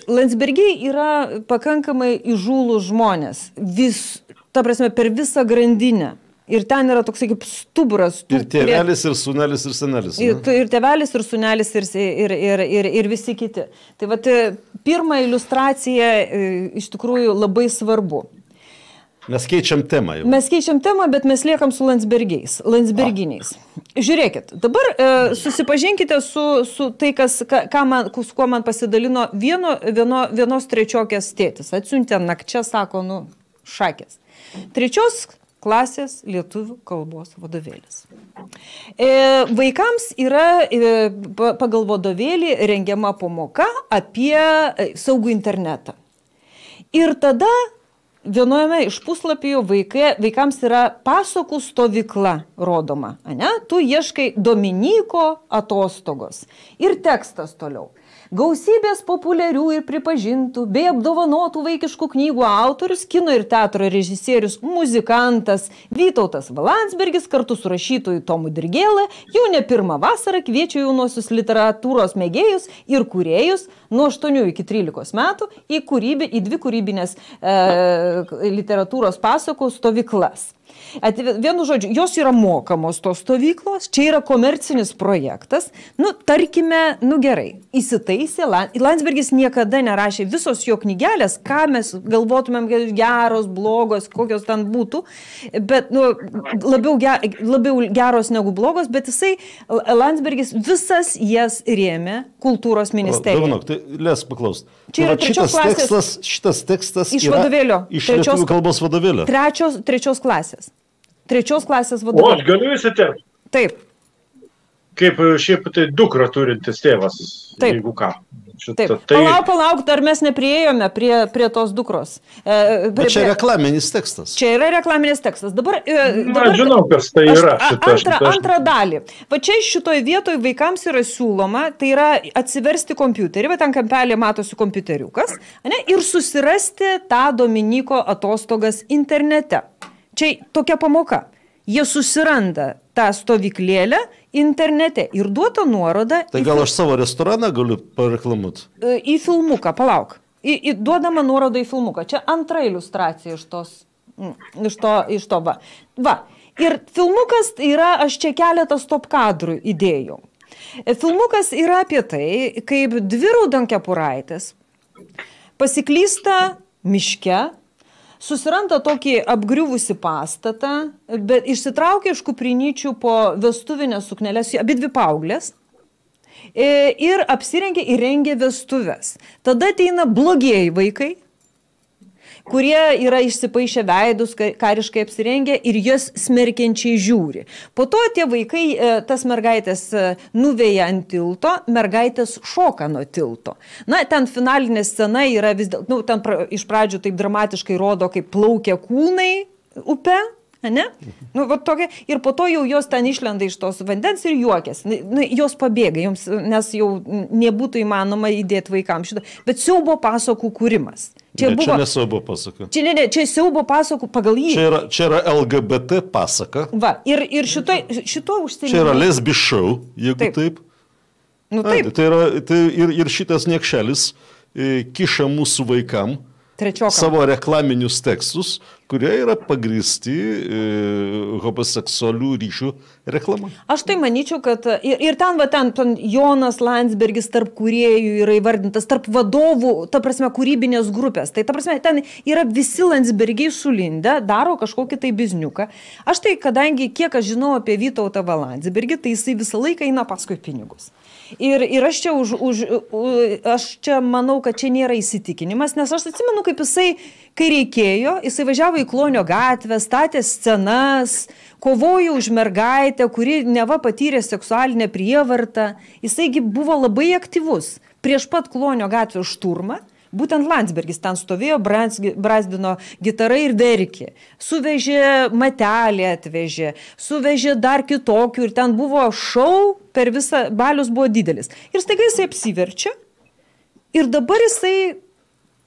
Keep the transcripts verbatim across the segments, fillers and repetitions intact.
Landsbergiai yra pakankamai įžūlūs žmonės. Vis, ta prasme, per visą grandinę. Ir ten yra toks, kaip stuburas. Ir tėvelis, ir sunelis, ir senelis. Ir, ir tėvelis, ir sunelis, ir, ir, ir, ir, ir visi kiti. Tai vat, pirma iliustracija iš tikrųjų labai svarbu. Mes keičiam temą jau. Mes keičiam temą, bet mes liekam su Landsbergiais, Landsberginiais. Žiūrėkit, dabar e, susipažinkite su, su tai, kas, ką, ką man, su kuo man pasidalino vieno, vieno, vienos trečiokės tėtis. Atsiuntė nakčia, sako, nu, šakės. Trečios klasės lietuvių kalbos vadovėlis. E, vaikams yra e, pagal vadovėlį rengiama pamoka apie saugų internetą. Ir tada vienojame iš puslapijų vaikai, vaikams yra pasakų stovykla rodoma. Ane? Tu ieškai Dominyko atostogos. Ir tekstas toliau. Gausybės populiarių ir pripažintų bei apdovanotų vaikiškų knygų autorius, kino ir teatro režisierius, muzikantas Vytautas V. Landsbergis kartu su rašytoju Tomu Dirgėla jau ne pirmą vasarą kviečia jaunuosius literatūros mėgėjus ir kūrėjus nuo aštuonių iki trylikos metų į, kūrybį, į dvi kūrybinės e, literatūros pasakų stovyklas. Vienu žodžiu, jos yra mokamos tos stovyklos, čia yra komercinis projektas, nu, tarkime, nu gerai, įsitaisė, Landsbergis niekada nerašė visos jo knygelės, ką mes galvotumėm geros, blogos, kokios ten būtų, bet, nu, labiau, ger, labiau geros negu blogos, bet jisai, Landsbergis visas jas rėmė kultūros ministerijai. Dovanok, tai lės paklaust. Čia yra trečios klasės. Tekstas, šitas tekstas iš vadovėlio. Iš lietuvių kalbos vadovėlio. Trečios, trečios klasės. Trečios klasės vadovėlio. O, aš galiu įsiterpti. Taip. Kaip šiaip tai dukra turintis tėvas, Taip. Jeigu ką. Šitą, Taip. tai... Palauk, palauk, dar mes nepriėjome prie, prie tos dukros. E, Bet čia prie... reklaminis tekstas. Čia yra reklaminis tekstas. Dabar, e, dabar... Na, žinau, kas tai yra. Aš, šita, antrą, šita, antrą dalį. Va čia šitoj vietoj vaikams yra siūloma, tai yra atsiversti kompiuterį, bet ten kampelė matosi kompiuteriukas, ne, ir susirasti tą Dominyko atostogas internete. Čia tokia pamoka. Jie susiranda tą stovyklėlę internete ir duota nuoroda. Tai gal aš savo restoraną galiu pareklamuoti? Į filmuką, palauk. Į, į, duodama nuoroda į filmuką. Čia antra iliustracija iš tos, iš to, iš to va. Va. Ir filmukas yra, aš čia keletą stop kadrų įdėjau. Filmukas yra apie tai, kaip dvi raudonkepuraitės pasiklysta miške, susiranda tokį apgriuvusi pastatą, bet išsitraukia iš kuprinyčių po vestuvinės suknelės, abi dvi paauglės, ir apsirengia ir rengia vestuvės. Tada ateina blogieji vaikai, kurie yra išsipaišę veidus, kariškai apsirengę ir jas smerkiančiai žiūri. Po to tie vaikai, tas mergaitės nuveja ant tilto, mergaitės šoka nuo tilto. Na, ten finalinė scena yra vis dėl, nu, ten pra, iš pradžių taip dramatiškai rodo, kaip plaukia kūnai upe, ne? Nu, va, tokia, ir po to jau jos ten išlenda iš tos vandens ir juokės. Nu, jos pabėga, joms, nes jau nebūtų įmanoma įdėti vaikams šitą. Bet siaubo pasakų kūrimas. Čia, ne, buvo, čia nesiaubo pasaka. Čia, ne, ne, čia siaubo pasakų pagal jį. Čia yra, čia yra L G B T pasaka. Va, ir, ir šito, šito užsienio. Čia yra lesbi show, jeigu taip. taip. Nu, taip. A, tai yra, tai ir, ir šitas niekšelis e, kiša mūsų vaikam Trečiokam. Savo reklaminius tekstus, kurie yra pagristi e, homoseksualių ryšių reklama. Aš tai manyčiau, kad ir, ir ten, va, ten, ten Jonas Landsbergis tarp kūrėjų yra įvardintas, tarp vadovų, ta prasme, kūrybinės grupės. Tai ta prasme, ten yra visi Landsbergiai sulindę, daro kažkokį tai bizniuką. Aš tai, kadangi kiek aš žinau apie Vytautą V. Landsbergį, tai jisai visą laiką eina paskui pinigus. Ir, ir aš, čia už, už, aš čia manau, kad čia nėra įsitikinimas, nes aš atsimenu, kaip jisai, kai reikėjo, jisai važiavo į Klonio gatvę, statė scenas, kovojo už mergaitę, kuri neva patyrė seksualinę prievartą. Jisaigi buvo labai aktyvus. Prieš pat Klonio gatvės šturmą, būtent Landsbergis ten stovėjo, brazdino gitarą ir verkė. Suvežė matelį, atvežė, suvežė dar kitokių ir ten buvo šou, per visą balius buvo didelis. Ir staiga jisai apsiverčia ir dabar jisai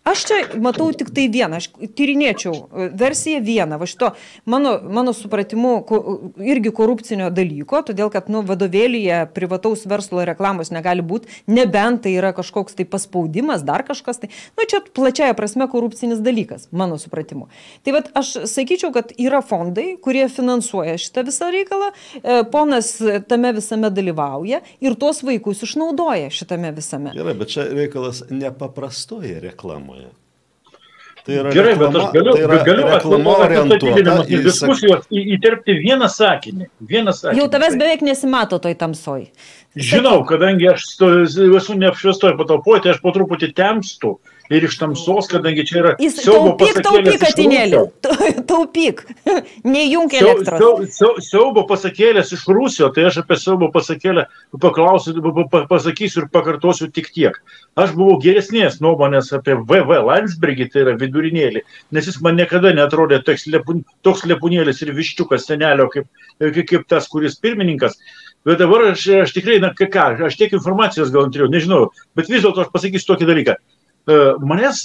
Aš čia matau tik tai vieną, aš tyrinėčiau versiją vieną, va šito mano, mano supratimu irgi korupcinio dalyko, todėl kad nu, vadovėlyje privataus verslo reklamos negali būti, nebent tai yra kažkoks tai paspaudimas, dar kažkas tai, nu čia plačiaja prasme korupcinis dalykas, mano supratimu. Tai vat aš sakyčiau, kad yra fondai, kurie finansuoja šitą visą reikalą, ponas tame visame dalyvauja ir tuos vaikus išnaudoja šitame visame. Gerai, bet čia reikalas nepaprastoje reklamoje. Tai yra Gerai, reklama, bet aš galiu, tai yra galiu reklama orientuota į diskusijos į, įterpti vieną sakinį. Vieną sakinį. Jau tavęs beveik nesimato toj tamsoj. Žinau, kadangi aš sto, esu neapšviestoj patalpoje, tai aš po truputį temstu ir iš tamsos, kadangi čia yra Jis, siaubo taupyk, taupyk, katinėlį. pasakėlės Taupyk. Neįjunk elektros. Siau, siau, siaubo pasakėlės iš Rusijos, tai aš apie siaubo pasakėlę paklausiu, pasakysiu ir pakartosiu tik tiek. Aš buvau geresnės nuomonės apie V V Landsbergį, tai yra vidurinėlį, nes jis man niekada netrodė toks, lepun, toks lepunėlis ir viščiukas senelio, kaip, kaip tas, kuris pirmininkas. Bet dabar aš, aš tikrai, na ką, aš tiek informacijos gal turėjau, nežinau, bet vis dėlto aš pasakysiu tokį dalyką. Manęs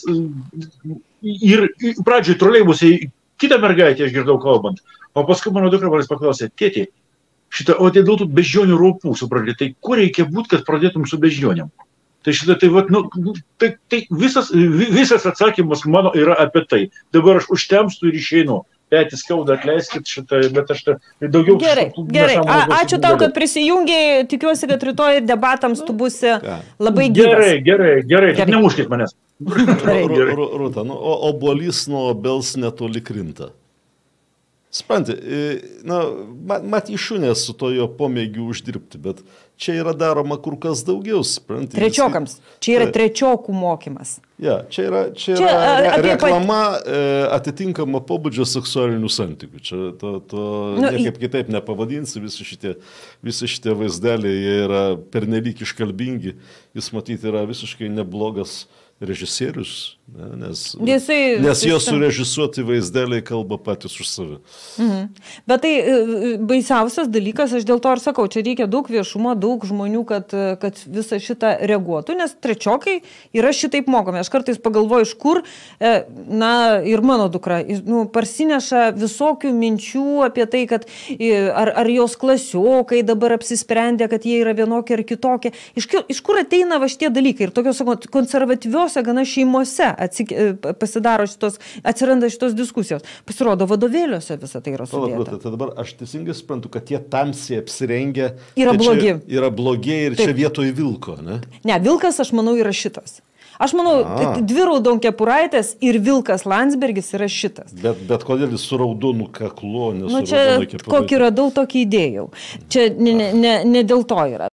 ir pradžioj troleibusiai kitą mergaitę aš girdau kalbant, o paskui mano dukra manęs paklausė, tėtė, šitą, o tai dėl tų beždžionių raupų, supranti, tai kur reikia būti, kad pradėtum su beždžionėm? Tai šitą, tai, vat, nu, tai, tai visas, visas atsakymas mano yra apie tai. Dabar aš užtemstu ir išeinu. Petį skauda, atleiskit šitą, bet aš daugiau... Gerai, gerai. A, ačiū tau, kad prisijungiai, tikiuosi, kad rytoj debatams tu būsi labai gyvas. Gerai, gerai, gerai, gerai. Nemuškit manęs. Rūta, nu, o obuolys nuo obels netoli krinta. Spranti, na, mat išūnės su to jo pomėgiu uždirbti, bet čia yra daroma kur kas daugiau, spranti. Trečiokams. Čia yra trečiokų mokymas. Ja, čia yra, čia čia, yra a, reklama pat... atitinkama pobūdžio seksualinių santykių. Čia to, to nu, niekaip į... kitaip nepavadinsi, visi šitie, visi šitie vaizdeliai, jie yra pernelyg iškalbingi, jis matyti yra visiškai neblogas režisierius, ne, nes, Jisai, nes jo jis... surežisuoti vaizdeliai kalba patys už save. Mhm. Bet tai baisiausias dalykas, aš dėl to ir sakau, čia reikia daug viešumo, daug žmonių, kad, kad visą šitą reaguotų, nes trečiokai yra šitaip mokomi. Aš kartais pagalvoju, iš kur, na ir mano dukra, nu, parsineša visokių minčių apie tai, kad ar, ar jos klasiokai dabar apsisprendė, kad jie yra vienokie ar kitokie. Iš, iš kur ateina va šitie dalykai ir tokios konservatyvios gana šeimose atsik, pasidaro šitos, atsiranda šitos diskusijos. Pasirodo, vadovėliuose visą tai yra sudėta. Tai dabar aš teisingai suprantu, kad tie tamsiai apsirengę yra blogi. Yra blogi ir Taip. Čia vietoj vilko, ne? Ne, vilkas, aš manau, yra šitas. Aš manau, A. dvi raudonkepuraitės ir vilkas Landsbergis yra šitas. Bet, bet kodėl jis su raudonu kaklu, nes nu, čia kokį radau, tokį įdėjau. Čia ne, ne, ne dėl to yra.